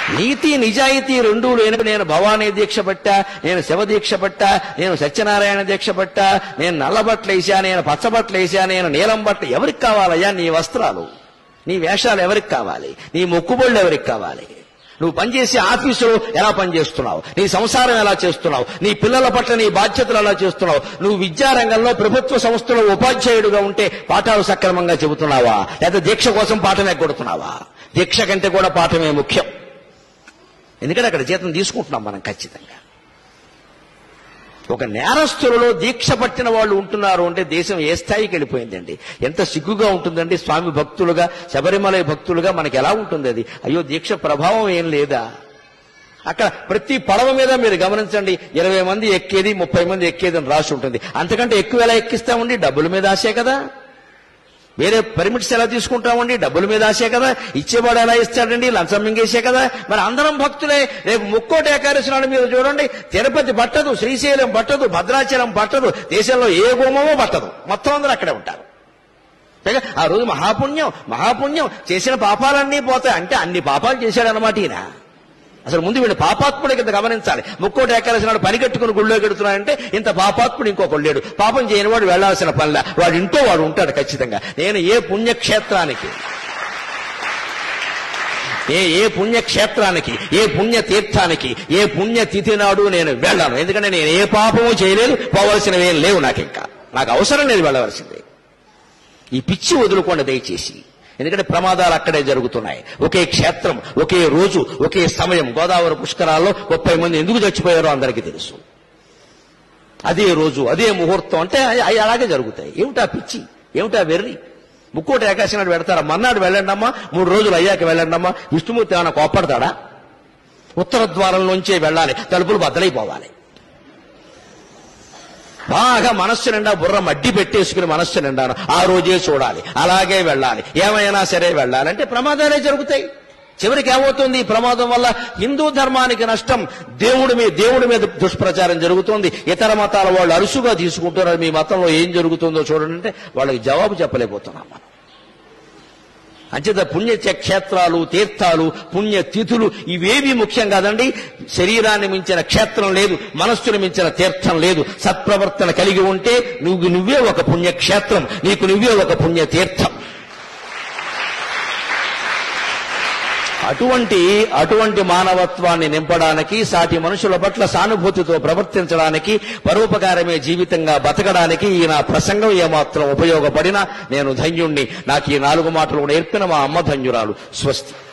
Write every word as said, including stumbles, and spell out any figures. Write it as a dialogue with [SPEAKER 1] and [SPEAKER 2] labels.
[SPEAKER 1] నీతి నిజాయితీ రెండూ లేని నేను భవానీ దీక్ష పట్టా, నేను శివ దీక్ష పట్టా, నేను సత్యనారాయణ దీక్ష పట్టా, నేను నల్లబట్టలు వేసా, నేను పచ్చబట్టలు వేసా, నేను నీలం బట్టలు. ఎవరికి కావాలయ్యా నీ వస్త్రాలు? నీ వేషాలు ఎవరికి కావాలి? నీ మొక్కుబళ్ళు ఎవరికి కావాలి? నువ్వు పనిచేసే ఆఫీసులో ఎలా పనిచేస్తున్నావు? నీ సంసారం ఎలా చేస్తున్నావు? నీ పిల్లల పట్ల నీ బాధ్యతలు ఎలా చేస్తున్నావు? నువ్వు విద్యారంగంలో ప్రభుత్వ సంస్థలో ఉపాధ్యాయుడిగా ఉంటే పాఠాలు సక్రమంగా చెబుతున్నావా, లేదా దీక్ష కోసం పాఠం ఎగ్గొడుతున్నావా? దీక్ష కంటే కూడా పాఠమే ముఖ్యం. ఎందుకంటే అక్కడ జీతం తీసుకుంటున్నాం మనం ఖచ్చితంగా. ఒక నేరస్తులలో దీక్ష పట్టిన వాళ్ళు ఉంటున్నారు అంటే దేశం ఏ స్థాయికి వెళ్ళిపోయిందండి. ఎంత సిగ్గుగా ఉంటుందండి. స్వామి భక్తులుగా, శబరిమల భక్తులుగా మనకి ఎలా ఉంటుంది అది? అయ్యో దీక్ష ప్రభావం ఏం లేదా? అక్కడ ప్రతి పడవ మీద మీరు గమనించండి, ఇరవై మంది ఎక్కేది, ముప్పై మంది ఎక్కేది అని రాసి ఉంటుంది. అంతకంటే ఎక్కువ ఎలా ఎక్కిస్తామండి? డబ్బుల మీద ఆశే కదా. వేరే పర్మిట్స్ ఎలా తీసుకుంటామండి? డబ్బుల మీద ఆశే కదా. ఇచ్చేవాడు ఎలా ఇస్తాడండి? లంచం మింగేసే కదా. మరి అందరం భక్తులే. రేపు ముక్కోటి ఏకాదశి నాడు మీరు చూడండి, తిరుపతి పట్టదు, శ్రీశైలం పట్టదు, భద్రాచలం పట్టదు, దేశంలో ఏ గుమ్మమో పట్టదు, మొత్తం అందరూ అక్కడే ఉంటారు. ఆ రోజు మహాపుణ్యం మహాపుణ్యం చేసిన పాపాలన్నీ పోతాయి. అంటే అన్ని పాపాలు చేశాడనమాట ఈయన. అసలు ముందు వీళ్ళు పాపాత్ముడి కింద గమనించాలి. ముక్కోటి ఏకాదశి నాడు పని కట్టుకుని గుళ్ళో గెడుతున్నాడంటే ఇంత పాపాత్ముడు ఇంకొకడు లేడు. పాపం చేయని వాడు వెళ్లాల్సిన పనిలా వాడు ఇంట్లో వాడు ఉంటాడు ఖచ్చితంగా. నేను ఏ పుణ్యక్షేత్రానికి ఏ ఏ పుణ్యక్షేత్రానికి, ఏ పుణ్య తీర్థానికి, ఏ పుణ్య తిథి నాడు నేను వెళ్ళాను. ఎందుకంటే నేను ఏ పాపము చేయలేదు, పోవలసినవి ఏం లేవు. నాకు ఇంకా నాకు అవసరం లేదు వెళ్ళవలసింది. ఈ పిచ్చి వదులుకోండి దయచేసి. ఎందుకంటే ప్రమాదాలు అక్కడే జరుగుతున్నాయి. ఒకే క్షేత్రం, ఒకే రోజు, ఒకే సమయం. గోదావరి పుష్కరాల్లో ముప్పై మంది ఎందుకు చచ్చిపోయారో అందరికీ తెలుసు. అదే రోజు, అదే ముహూర్తం. అంటే అవి అలాగే జరుగుతాయి. ఏమిటా పిచ్చి, ఏమిటా వెర్రి? ముక్కోటి ఏకాదశి నాడు పెడతారా? మన్నాడు వెళ్ళండి అమ్మా, మూడు రోజులు అయ్యాక వెళ్ళండి అమ్మా. విష్ణుమూర్తి ఏమైనా కోప్పడతాడా? ఉత్తర ద్వారంలోంచే వెళ్ళాలి, తలుపులు బద్దలైపోవాలి. బాగా మనస్సు నిండా బుర్ర మడ్డి పెట్టేసుకుని మనస్సు నిండాను ఆ రోజే చూడాలి, అలాగే వెళ్ళాలి, ఏమైనా సరే వెళ్ళాలంటే ప్రమాదాలే జరుగుతాయి. చివరికి ఏమవుతుంది? ఈ ప్రమాదం వల్ల హిందూ ధర్మానికి నష్టం, దేవుడి మీద దేవుడి మీద దుష్ప్రచారం జరుగుతుంది. ఇతర మతాల వాళ్ళు అరుసుగా తీసుకుంటున్నారు. మీ మతంలో ఏం జరుగుతుందో చూడండి అంటే వాళ్ళకి జవాబు చెప్పలేకపోతున్నాం మనం. అంచేత పుణ్య క్షేత్రాలు, తీర్థాలు, పుణ్య తిథులు ఇవేవి ముఖ్యం కాదండి. శరీరాన్ని మించిన క్షేత్రం లేదు, మనస్సును మించిన తీర్థం లేదు. సత్ప్రవర్తన కలిగి ఉంటే నువ్వు నువ్వే ఒక పుణ్యక్షేత్రం, నీకు నువ్వే ఒక పుణ్య తీర్థం. అటువంటి అటువంటి మానవత్వాన్ని నింపడానికి, సాటి మనుషుల పట్ల సానుభూతితో ప్రవర్తించడానికి, పరోపకారమే జీవితంగా బతకడానికి ఈ నా ప్రసంగం ఏమాత్రం ఉపయోగపడినా నేను ధన్యుణ్ణి. నాకు ఈ నాలుగు మాటలు నేర్పిన మా అమ్మ ధన్యురాలు. స్వస్తి.